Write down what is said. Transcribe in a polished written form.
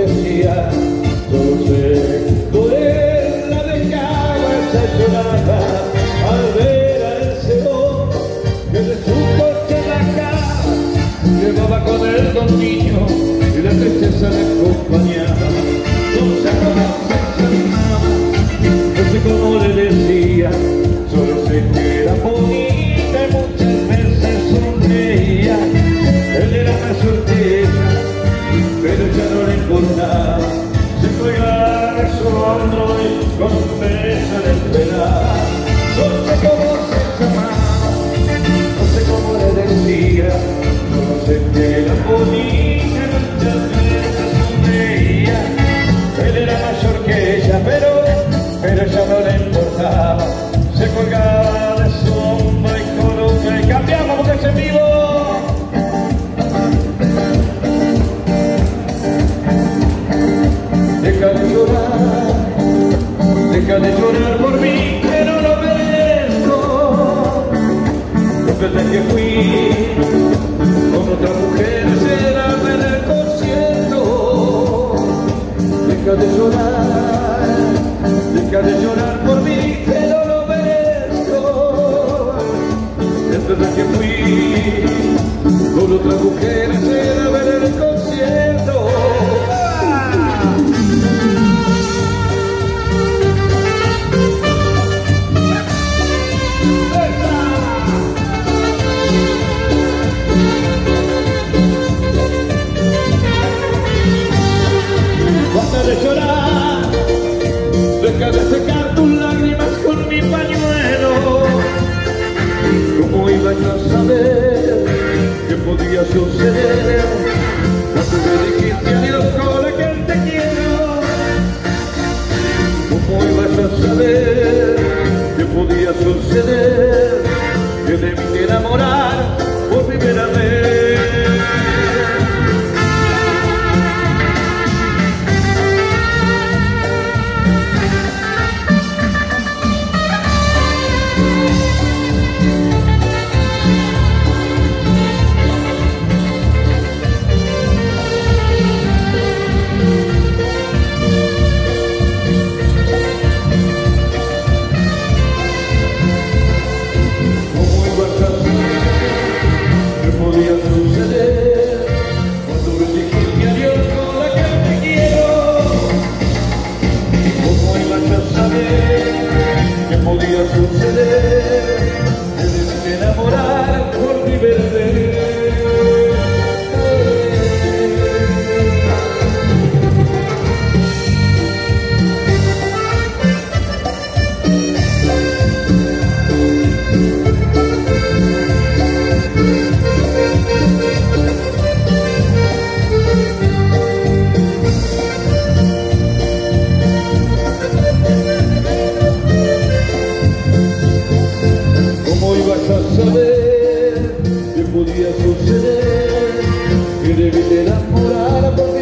decía, solo sé por él la dejaba esa llorada al ver a ese hombre que de su coche en la cara llevaba con él dos niños y la tristeza le acompañaba. No sé cómo se enfermaba, no sé cómo le decía, solo sé que era bonita y muchas veces sonreía. Él era mayor que ella, pero ya no le importaba. Se colgaba de su hombro y con un beso le esperaba. No sé cómo se llamaba, no sé cómo le decía, solo sé que era bonita y muchas veces sonreía. Él era mayor que ella, pero ya no le importaba. Se colgaba de su hombro y con un beso. Y cambiamos porque es en vivo. Deja de llorar por mí, que no lo merezco. Desde que fui con otra mujer será ver el concierto. Deja de llorar por mí, que no lo merezco. Desde que fui con otra mujer será ver el concierto. Deja de secar tus lágrimas con mi pañuelo. ¿Cómo iba yo a saber qué podía suceder cuando me dijiste adiós con aquel te quiero? ¿Cómo iba yo a saber qué podía suceder que de mí te enamorar por primera vez? Enamorar por mi verde. ¿Cómo ibas a saber qué podía suceder? Que debí de enamorar por